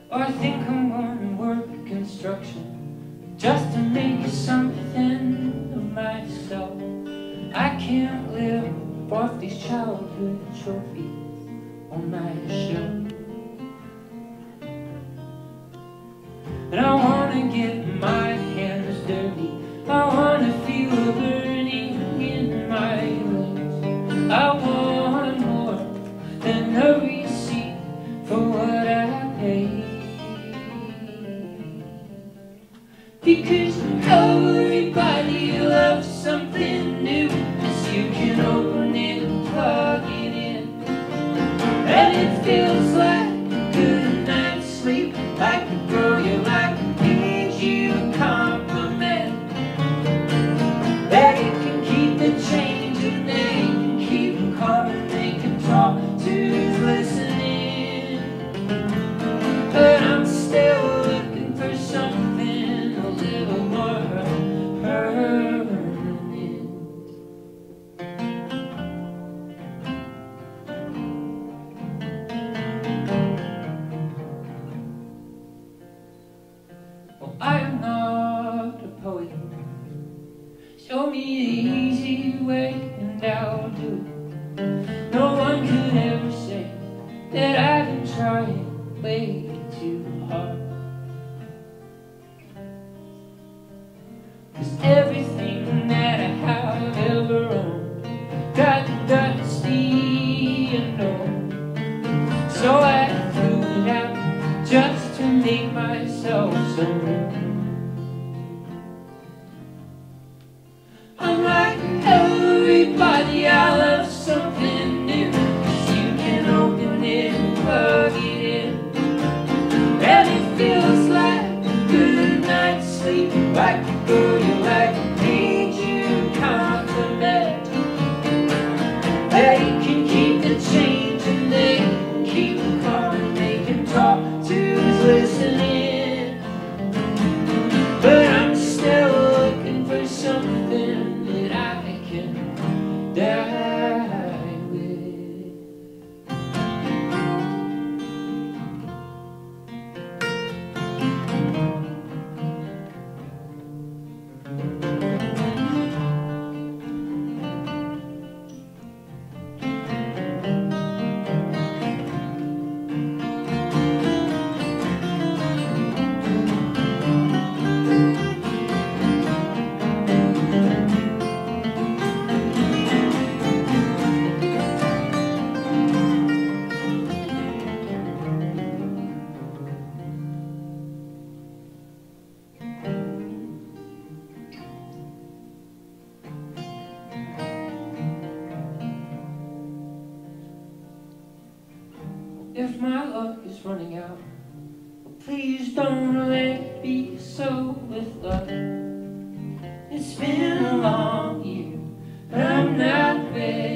Or I think I'm gonna work construction just to make something of myself. I can't live off these childhood trophies on my shelf. And I wanna get my hands dirty, I wanna feel a burning in my legs. I want more than a receipt for what I pay. Because everybody loves something new, 'cause you can open it and plug it in, and it feels like a good night's sleep, like a girl you like needs you to compliment. They can keep the change and they can keep them coming, they can talk to who's listening. But I'm still looking for something a little more permanent. Well, I am not a poet. Show me the easy way and I'll do it. No one could ever say that I've been trying way too hard. 'Cause everything that I have ever owned got dusty and old, so I threw it out just to make myself some. I'm like everybody, I love something new, 'cause you can open it and plug it in, and it feels like a good night's sleep, like a girl you like needs you to compliment. They can keep the change and they can keep them coming, they can talk to who's listening. But I'm still looking for something that I can die with. If my luck is running out, please don't let it be so with love. It's been a long year, but I'm not ready.